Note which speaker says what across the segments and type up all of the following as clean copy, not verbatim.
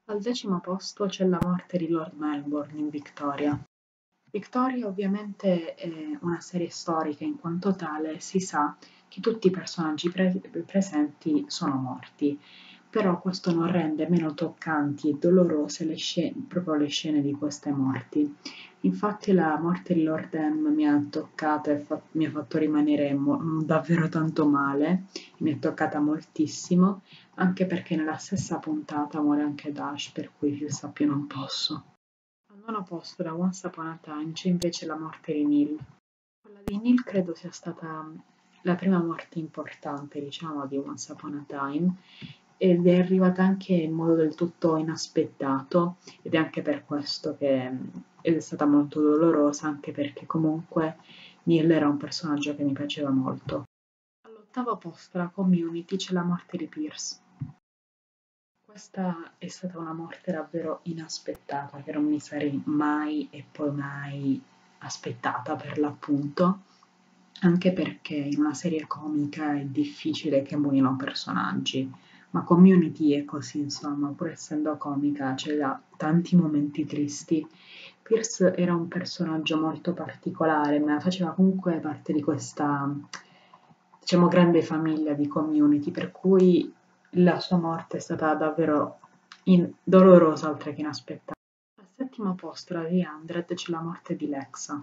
Speaker 1: Al 10° posto c'è la morte di Lord Melbourne in Victoria. Victoria ovviamente è una serie storica, in quanto tale si sa che tutti i personaggi presenti sono morti, però questo non rende meno toccanti e dolorose proprio le scene di queste morti. Infatti la morte di Lord M mi ha toccato e mi ha fatto rimanere davvero tanto male, mi è toccata moltissimo, anche perché nella stessa puntata muore anche Dash, per cui fissa più non posso. Al 9° posto da Once Upon a Time c'è invece la morte di Neil. Quella di Neil credo sia stata la prima morte importante, diciamo, di Once Upon a Time, ed è arrivata anche in modo del tutto inaspettato, ed è anche per questo che è stata molto dolorosa, anche perché comunque Neil era un personaggio che mi piaceva molto. All'8° posto da Community c'è la morte di Pierce. Questa è stata una morte davvero inaspettata, che non mi sarei mai e poi mai aspettata per l'appunto, anche perché in una serie comica è difficile che muoiano personaggi, ma Community è così, insomma, pur essendo comica c'è tanti momenti tristi. Pierce era un personaggio molto particolare, ma faceva comunque parte di questa, diciamo, grande famiglia di Community, per cui la sua morte è stata davvero dolorosa oltre che inaspettata. Al 7° posto da The 100 c'è la morte di Lexa.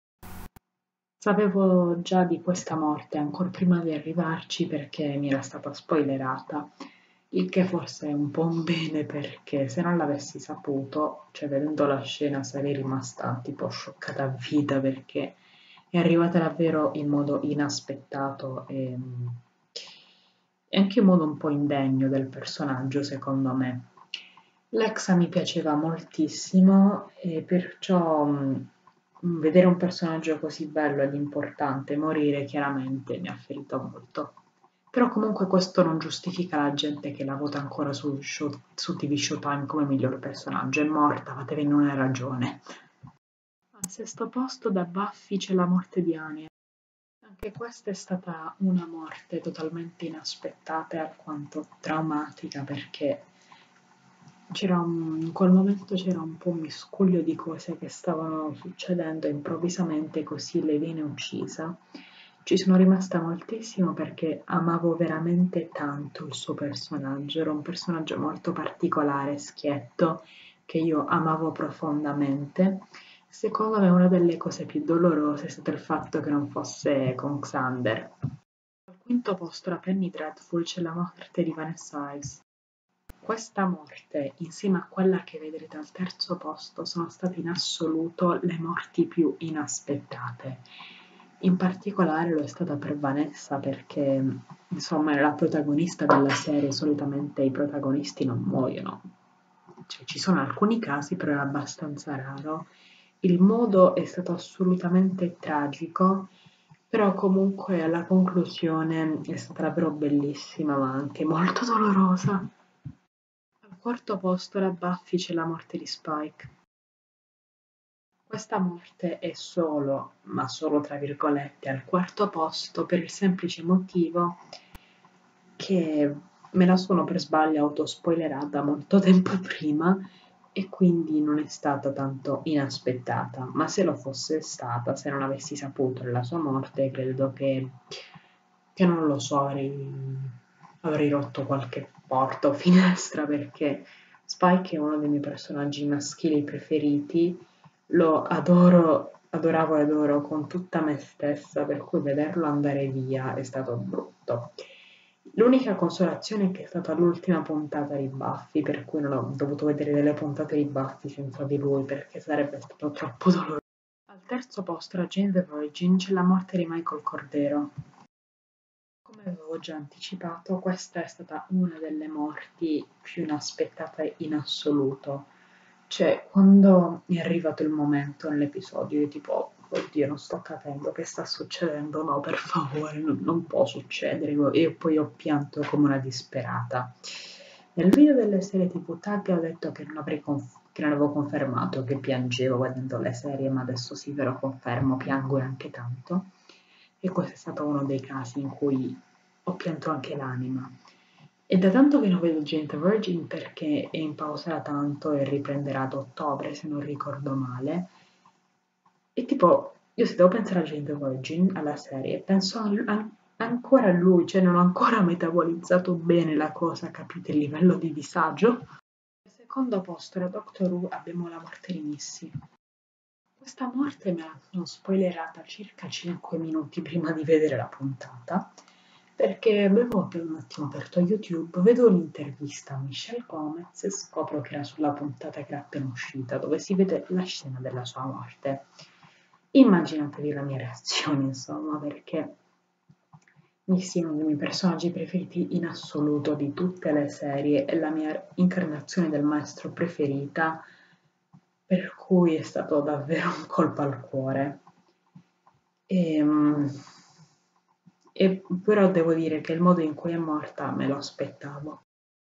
Speaker 1: Sapevo già di questa morte ancora prima di arrivarci perché mi era stata spoilerata, il che forse è un po' un bene perché se non l'avessi saputo, cioè vedendo la scena sarei rimasta tipo scioccata a vita perché è arrivata davvero in modo inaspettato e anche in modo un po' indegno del personaggio, secondo me. Lexa mi piaceva moltissimo e perciò vedere un personaggio così bello ed importante morire chiaramente mi ha ferito molto. Però comunque questo non giustifica la gente che la vota ancora su TV Showtime come miglior personaggio. È morta, fatevene una ragione. Al 6° posto da Buffy c'è la morte di Anya. Anche questa è stata una morte totalmente inaspettata e alquanto traumatica perché in quel momento c'era un po' un miscuglio di cose che stavano succedendo e improvvisamente così lei viene uccisa. Ci sono rimasta moltissimo perché amavo veramente tanto il suo personaggio, era un personaggio molto particolare, schietto, che io amavo profondamente. Secondo me una delle cose più dolorose è stato il fatto che non fosse con Xander. Al 5° posto da Penny Dreadful c'è la morte di Vanessa Ives. Questa morte, insieme a quella che vedrete al 3° posto, sono state in assoluto le morti più inaspettate. In particolare lo è stata per Vanessa perché, insomma, era la protagonista della serie, solitamente i protagonisti non muoiono. Cioè, ci sono alcuni casi, però è abbastanza raro. Il modo è stato assolutamente tragico, però comunque alla conclusione è stata davvero bellissima, ma anche molto dolorosa. Al 4° posto da Buffy c'è la morte di Spike. Questa morte è solo, ma solo tra virgolette, al 4° posto per il semplice motivo che me la sono per sbaglio autospoilerata molto tempo prima e quindi non è stata tanto inaspettata, ma se lo fosse stata, se non avessi saputo della sua morte, credo che non lo so, avrei rotto qualche porta o finestra perché Spike è uno dei miei personaggi maschili preferiti, lo adoravo e adoro con tutta me stessa, per cui vederlo andare via è stato brutto. L'unica consolazione è che è stata l'ultima puntata di Buffy, per cui non ho dovuto vedere delle puntate di Buffy senza di lui, perché sarebbe stato troppo doloroso. Al 3° posto, da Jane the Virgin, c'è la morte di Michael Cordero. Come avevo già anticipato, questa è stata una delle morti più inaspettate in assoluto. Cioè, quando è arrivato il momento nell'episodio, io tipo, oddio, non sto capendo che sta succedendo, no, per favore, non può succedere. E poi ho pianto come una disperata. Nel video delle serie TV Tag ho detto che non avevo confermato che piangevo vedendo le serie, ma adesso sì, ve lo confermo, piango e anche tanto. E questo è stato uno dei casi in cui ho pianto anche l'anima. È da tanto che non vedo Jane the Virgin perché è in pausa da tanto e riprenderà ad ottobre, se non ricordo male. E tipo, io se devo pensare a Jane the Virgin, alla serie, penso ancora a lui, cioè non ho ancora metabolizzato bene la cosa, capite il livello di disagio? Al secondo posto, da Doctor Who, abbiamo la morte di Missy. Questa morte me la sono spoilerata circa 5 minuti prima di vedere la puntata, perché avevo un attimo aperto YouTube, vedo un'intervista a Michelle Gomez e scopro che era sulla puntata che era appena uscita, dove si vede la scena della sua morte. Immaginatevi la mia reazione, insomma, perché Missy è uno dei miei personaggi preferiti in assoluto di tutte le serie, è la mia incarnazione del maestro preferita, per cui è stato davvero un colpo al cuore. Ehm, però devo dire che il modo in cui è morta me lo aspettavo.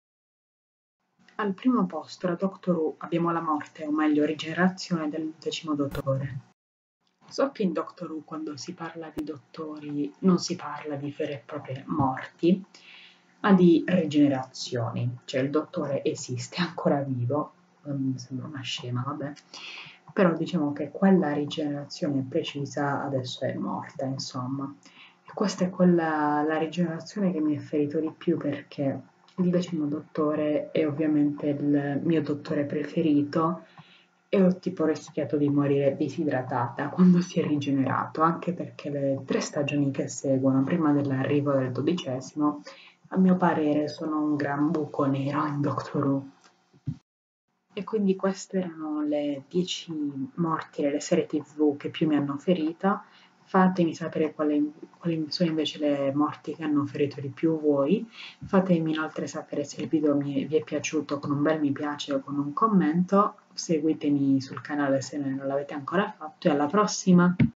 Speaker 1: Al primo posto, da Doctor Who, abbiamo la morte, o meglio rigenerazione, del 10° dottore. So che in Doctor Who quando si parla di dottori non si parla di vere e proprie morti, ma di rigenerazioni, cioè il dottore esiste, è ancora vivo, mi sembra una scema, vabbè, però diciamo che quella rigenerazione precisa adesso è morta, insomma. E questa è la rigenerazione che mi è ferito di più perché il 10° dottore è ovviamente il mio dottore preferito e ho tipo rischiato di morire disidratata quando si è rigenerato, anche perché le 3 stagioni che seguono, prima dell'arrivo del 12°, a mio parere sono un gran buco nero in Doctor Who. E quindi queste erano le 10 morti delle serie TV che più mi hanno ferita. Fatemi sapere quali sono invece le morti che hanno ferito di più voi. Fatemi inoltre sapere se il video vi è piaciuto con un bel mi piace o con un commento. Seguitemi sul canale se non l'avete ancora fatto e alla prossima!